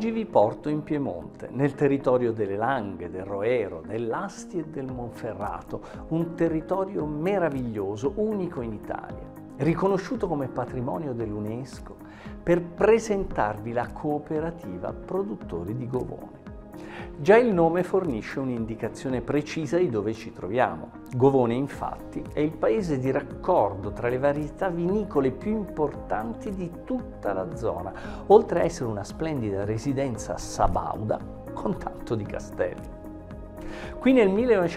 Oggi vi porto in Piemonte, nel territorio delle Langhe, del Roero, dell'Asti e del Monferrato, un territorio meraviglioso, unico in Italia, riconosciuto come patrimonio dell'UNESCO, per presentarvi la cooperativa produttori di Govone. Già il nome fornisce un'indicazione precisa di dove ci troviamo. Govone, infatti, è il paese di raccordo tra le varietà vinicole più importanti di tutta la zona, oltre a essere una splendida residenza sabauda con tanto di castelli. Qui nel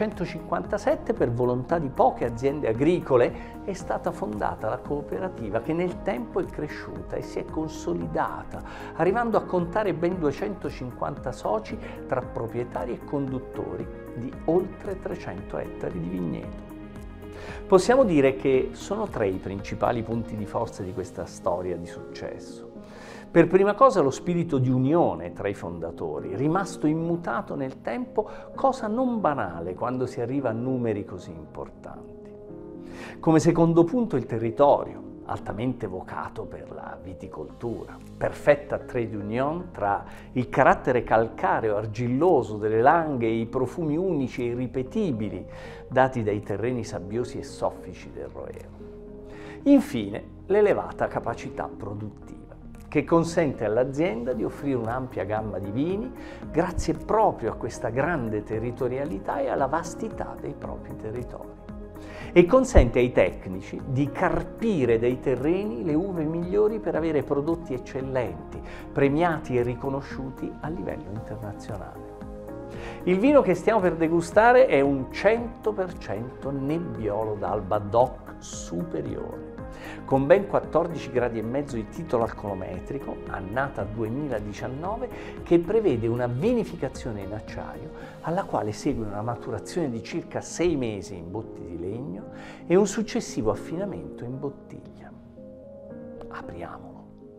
1957, per volontà di poche aziende agricole, è stata fondata la cooperativa che nel tempo è cresciuta e si è consolidata, arrivando a contare ben 250 soci tra proprietari e conduttori di oltre 300 ettari di vigneto. Possiamo dire che sono tre i principali punti di forza di questa storia di successo. Per prima cosa lo spirito di unione tra i fondatori, rimasto immutato nel tempo, cosa non banale quando si arriva a numeri così importanti. Come secondo punto il territorio, altamente vocato per la viticoltura, perfetta trade union tra il carattere calcareo argilloso delle Langhe e i profumi unici e irripetibili dati dai terreni sabbiosi e soffici del Roero. Infine, l'elevata capacità produttiva, che consente all'azienda di offrire un'ampia gamma di vini grazie proprio a questa grande territorialità e alla vastità dei propri territori. E consente ai tecnici di carpire dai terreni le uve migliori per avere prodotti eccellenti, premiati e riconosciuti a livello internazionale. Il vino che stiamo per degustare è un 100% Nebbiolo d'Alba DOC superiore, con ben 14 gradi e mezzo di titolo alcolometrico, annata 2019, che prevede una vinificazione in acciaio, alla quale segue una maturazione di circa 6 mesi in botti di legno e un successivo affinamento in bottiglia. Apriamolo.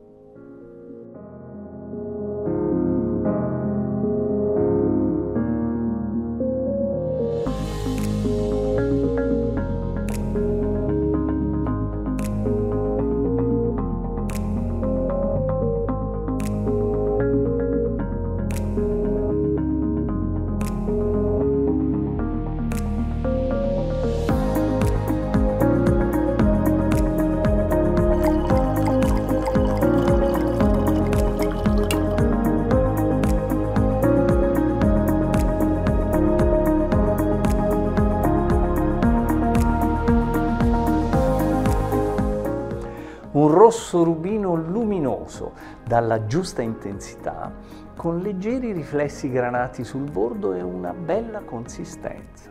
Un rosso rubino luminoso, dalla giusta intensità, con leggeri riflessi granati sul bordo e una bella consistenza.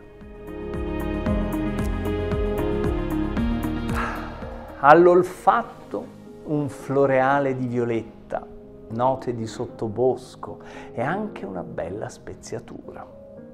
All'olfatto un floreale di violetta, note di sottobosco e anche una bella speziatura.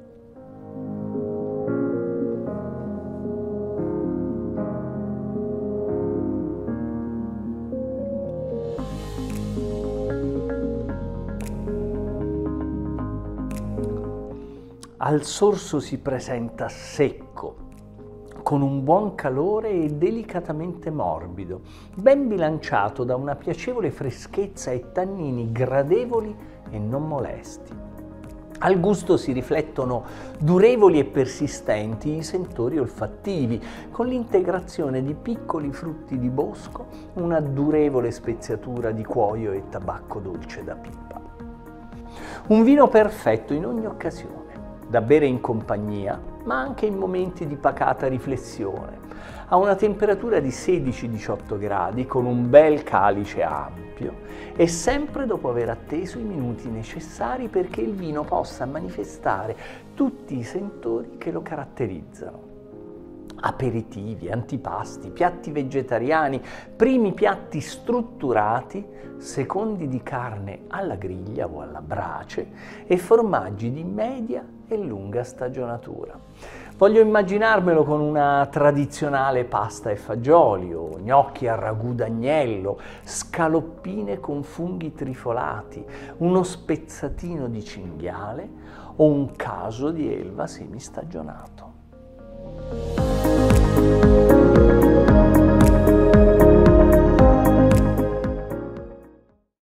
Al sorso si presenta secco, con un buon calore e delicatamente morbido, ben bilanciato da una piacevole freschezza e tannini gradevoli e non molesti. Al gusto si riflettono durevoli e persistenti i sentori olfattivi, con l'integrazione di piccoli frutti di bosco, una durevole speziatura di cuoio e tabacco dolce da pipa. Un vino perfetto in ogni occasione, da bere in compagnia, ma anche in momenti di pacata riflessione, a una temperatura di 16-18 gradi, con un bel calice ampio e sempre dopo aver atteso i minuti necessari perché il vino possa manifestare tutti i sentori che lo caratterizzano. Aperitivi, antipasti, piatti vegetariani, primi piatti strutturati, secondi di carne alla griglia o alla brace e formaggi di media e lunga stagionatura. Voglio immaginarmelo con una tradizionale pasta e fagioli o gnocchi a ragù d'agnello, scaloppine con funghi trifolati, uno spezzatino di cinghiale o un caso di elva semistagionato.